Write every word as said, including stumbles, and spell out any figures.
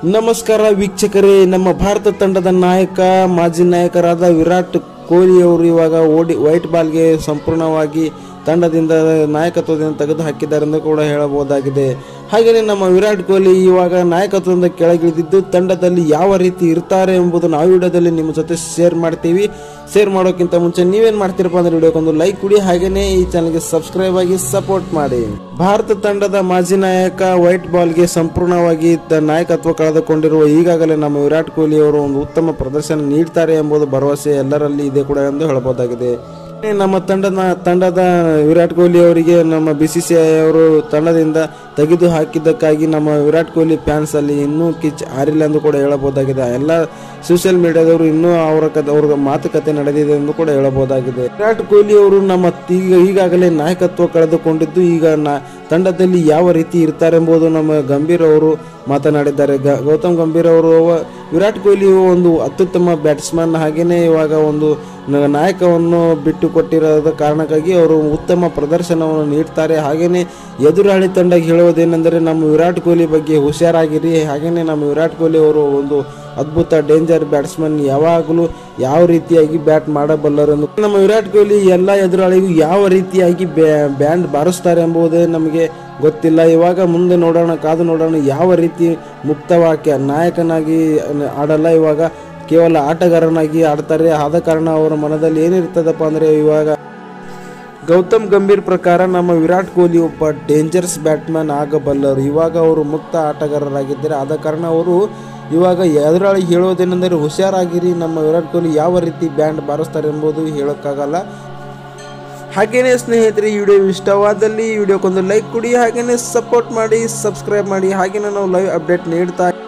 ನಮಸ್ಕಾರ ವೀಕ್ಷಕರೇ, ನಮ್ಮ ಭಾರತ ತಂಡದ ನಾಯಕ ಮಾಜಿ ನಾಯಕರಾದ ವಿರಾಟ್ ಕೊಹ್ಲಿ ಅವರು ಇವಾಗ ಓಡಿ ವೈಟ್ ಬಾಲ್ಗೆ ಸಂಪೂರ್ಣವಾಗಿ ತಂಡದಿಂದ ನಾಯಕತ್ವದಿಂದ ತೆಗೆದು ಹಾಕಿದ್ದಾರೆ ಎಂದು ಕೂಡ ಹೇಳಬಹುದಾಗಿದೆ. ಹಾಗೆಯೇ ನಮ್ಮ ವಿರಾಟ್ ಕೊಹ್ಲಿ ಇವಾಗ ನಾಯಕತ್ವದಿಂದ ಕೆಳಗಿಳಿದಿದ್ದು ತಂಡದಲ್ಲಿ ಯಾವ ರೀತಿ ಇರ್ತಾರೆ ಎಂಬುದನ್ನು ಆ ವಿಡಿಯೋದಲ್ಲಿ ನಿಮ್ಮ ಜೊತೆ ಶೇರ್ ಮಾಡ್ತೀವಿ. ಶೇರ್ ಮಾಡೋಕ್ಕಿಂತ ಮುಂಚೆ ನೀವೇನು ಮಾಡ್ತೀರಪ್ಪ ಅಂದ್ರೆ ವಿಡಿಯೋಕ್ಕೊಂದು ಲೈಕ್ ಕೊಡಿ, ಹಾಗೆಯೇ ಈ ಚಾನಲ್ಗೆ ಸಬ್ಸ್ಕ್ರೈಬ್ ಆಗಿ ಸಪೋರ್ಟ್ ಮಾಡಿ. ಭಾರತ ತಂಡದ ಮಾಜಿ ನಾಯಕ ವೈಟ್ ಬಾಲ್ಗೆ ಸಂಪೂರ್ಣವಾಗಿ ನಾಯಕತ್ವ ಕಳೆದುಕೊಂಡಿರುವ ಈಗಾಗಲೇ ನಮ್ಮ ವಿರಾಟ್ ಕೊಹ್ಲಿ ಅವರು ಒಂದು ಉತ್ತಮ ಪ್ರದರ್ಶನ ನೀಡ್ತಾರೆ ಎಂಬುದು ಭರವಸೆ ಎಲ್ಲರಲ್ಲಿ ಇದೆ ಕೂಡ ಎಂದು ಹೇಳಬಹುದಾಗಿದೆ. ನಮ್ಮ ತಂಡದ ತಂಡದ ವಿರಾಟ್ ಕೊಹ್ಲಿ ಅವರಿಗೆ ನಮ್ಮ ಬಿ ಸಿ ಸಿ ಐ ಅವರು ತಂಡದಿಂದ ತೆಗೆದು ಹಾಕಿದ್ದಕ್ಕಾಗಿ ನಮ್ಮ ವಿರಾಟ್ ಕೊಹ್ಲಿ ಫ್ಯಾನ್ಸ್ ಅಲ್ಲಿ ಇನ್ನೂ ಕಿಚ್ ಆರಿಲ್ಲ ಎಂದು ಕೂಡ ಹೇಳಬಹುದಾಗಿದೆ. ಎಲ್ಲ ಸೋಷಿಯಲ್ ಮೀಡಿಯಾದವರು ಇನ್ನೂ ಅವರ ಅವ್ರ ಮಾತುಕತೆ ನಡೆದಿದೆ ಎಂದು ಕೂಡ ಹೇಳಬಹುದಾಗಿದೆ. ವಿರಾಟ್ ಕೊಹ್ಲಿ ಅವರು ನಮ್ಮ ಈಗ ಈಗಾಗಲೇ ನಾಯಕತ್ವ ಕಳೆದುಕೊಂಡಿದ್ದು ಈಗ ನಾ ತಂಡದಲ್ಲಿ ಯಾವ ರೀತಿ ಇರ್ತಾರೆ ಎಂಬುದು ನಮ್ಮ ಗಂಭೀರ್ ಅವರು ಮಾತನಾಡಿದ್ದಾರೆ. ಗೌತಮ್ ಗಂಭೀರ್ ಅವರು ವಿರಾಟ್ ಕೊಹ್ಲಿ ಒಂದು ಅತ್ಯುತ್ತಮ ಬ್ಯಾಟ್ಸ್ಮನ್, ಹಾಗೇನೆ ಇವಾಗ ಒಂದು ನಾಯಕವನ್ನು ಬಿಟ್ಟು ಕೊಟ್ಟಿರೋದ ಕಾರಣಕ್ಕಾಗಿ ಅವರು ಉತ್ತಮ ಪ್ರದರ್ಶನವನ್ನು ನೀಡ್ತಾರೆ. ಹಾಗೇನೆ ಎದುರಾಳಿ ತಂಡ ಹೇಳುವುದೇನೆಂದರೆ ನಮ್ಮ ವಿರಾಟ್ ಕೊಹ್ಲಿ ಬಗ್ಗೆ ಹುಷಾರಾಗಿರಿ, ಹಾಗೇನೆ ನಮ್ಮ ವಿರಾಟ್ ಕೊಹ್ಲಿ ಅವರು ಒಂದು ಅದ್ಭುತ ಡೇಂಜರ್ ಬ್ಯಾಟ್ಸ್ಮನ್, ಯಾವಾಗಲೂ ಯಾವ ರೀತಿಯಾಗಿ ಬ್ಯಾಟ್ ಮಾಡಬಲ್ಲರು ಎಂದು ನಮ್ಮ ವಿರಾಟ್ ಕೊಹ್ಲಿ ಎಲ್ಲ ಎದುರಾಳಿಗೂ ಯಾವ ರೀತಿಯಾಗಿ ಬ್ಯಾಂಡ್ ಬಾರಿಸ್ತಾರೆ ಎಂಬುದೇ ನಮಗೆ ಗೊತ್ತಿಲ್ಲ. ಇವಾಗ ಮುಂದೆ ನೋಡೋಣ, ಕಾದು ನೋಡೋಣ ಯಾವ ರೀತಿ ಮುಕ್ತವಾಗಿ ನಾಯಕನಾಗಿ ಆಡಲ್ಲ, ಇವಾಗ ಕೇವಲ ಆಟಗಾರನಾಗಿ ಆಡ್ತಾರೆ. ಆದ ಕಾರಣ ಅವರ ಮನದಲ್ಲಿ ಏನಿರ್ತದಪ್ಪ ಅಂದರೆ ಇವಾಗ ಗೌತಮ್ ಗಂಭೀರ್ ಪ್ರಕಾರ ನಮ್ಮ ವಿರಾಟ್ ಕೊಹ್ಲಿ ಒಬ್ಬ ಡೇಂಜರಸ್ ಬ್ಯಾಟ್ಮನ್ ಆಗಬಲ್ಲರು. ಇವಾಗ ಅವರು ಮುಕ್ತ ಆಟಗಾರರಾಗಿದ್ದಾರೆ. ಆದ ಕಾರಣ ಅವರು ಇವಾಗ ಎದುರಾಳಿ ಹೇಳೋದೇನೆಂದರೆ ಹುಷಾರಾಗಿರಿ, ನಮ್ಮ ವಿರಾಟ್ ಕೊಹ್ಲಿ ಯಾವ ರೀತಿ ಬ್ಯಾಂಡ್ ಬಾರಿಸ್ತಾರೆ ಎಂಬುದು ಹೇಳೋಕ್ಕಾಗಲ್ಲ. ಹಾಗೇನೇ ಸ್ನೇಹಿತರೆ, ಈ ವಿಡಿಯೋ ಇಷ್ಟವಾದಲ್ಲಿ ಈ ವಿಡಿಯೋಕ್ಕೊಂದು ಲೈಕ್ ಕೊಡಿ, ಹಾಗೇನೇ ಸಪೋರ್ಟ್ ಮಾಡಿ, ಸಬ್ಸ್ಕ್ರೈಬ್ ಮಾಡಿ, ಹಾಗೇನೇ ನಾವು ಲೈವ್ ಅಪ್ಡೇಟ್ ನೀಡ್ತಾ